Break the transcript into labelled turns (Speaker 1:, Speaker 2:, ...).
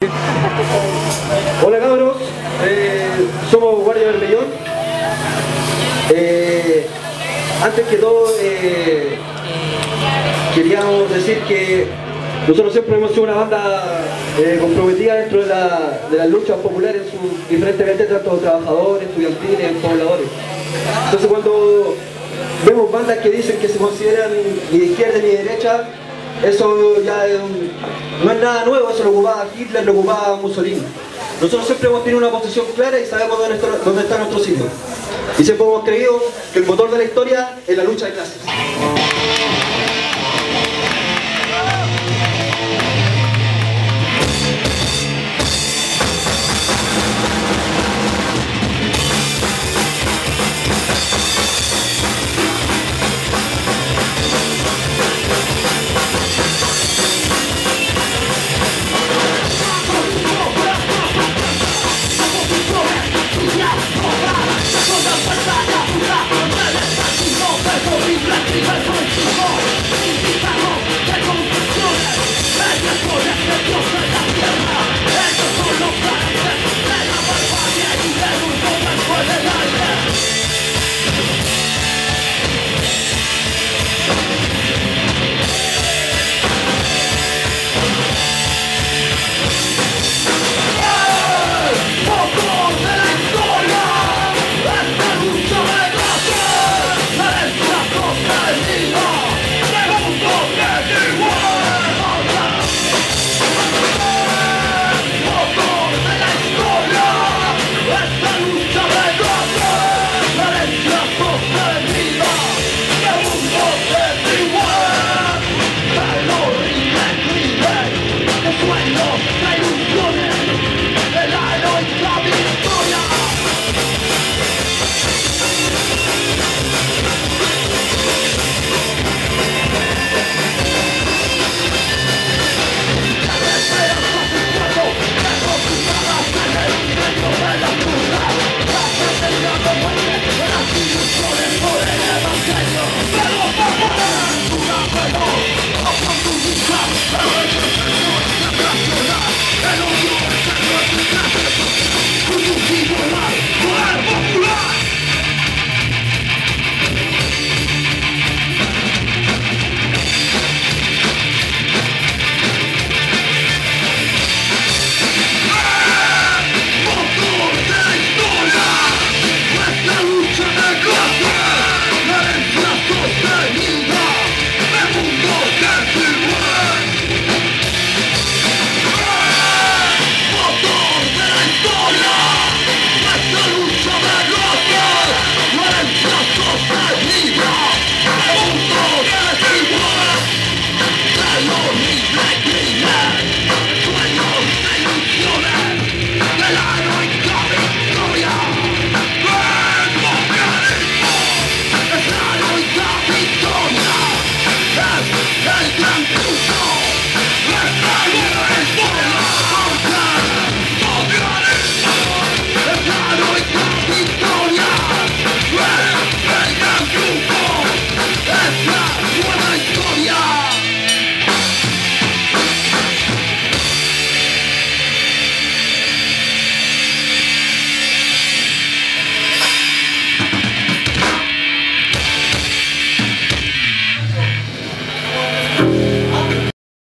Speaker 1: Hola cabros, somos Guardia del Mellón. Antes que todo queríamos decir que nosotros siempre hemos sido una banda comprometida dentro de las luchas populares en sus diferentes vertientes, tanto trabajadores, estudiantiles, pobladores. Entonces cuando vemos bandas que dicen que se consideran ni de izquierda ni de derecha, eso ya no es nada nuevo, eso lo ocupaba Hitler, lo ocupaba Mussolini. Nosotros siempre hemos tenido una posición clara y sabemos dónde está nuestro sitio. Y siempre hemos creído que el motor de la historia es la lucha de clases.